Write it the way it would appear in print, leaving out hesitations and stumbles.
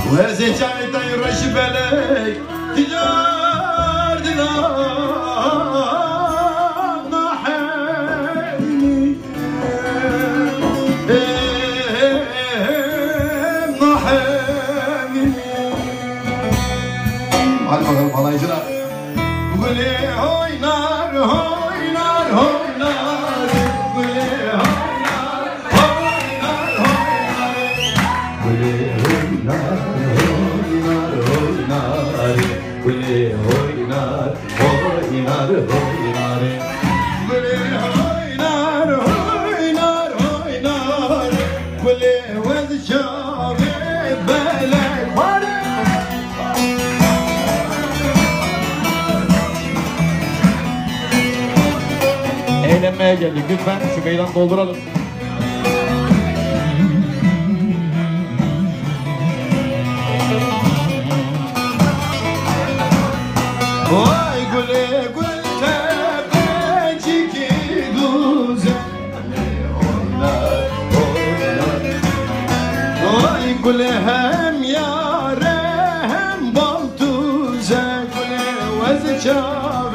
وزيتاي يرش بلك تجار دلنا حيني hadi bakalım halaycılar. Gülü oynar, oynar, oynar. Gülü oynar, oynar, oynar. Gülü oynar, oynar, oynar. Gülü oynar, oynar, oynar. Gülü oynar, oynar, oynar. Gülü vezşavi belek var. Eğlenmeye geldik. Lütfen şu meydanı dolduralım. Vay güle gül tepecik güzel oynar, oynar. Vay güle hem yare hem bal tuze güle vezçar.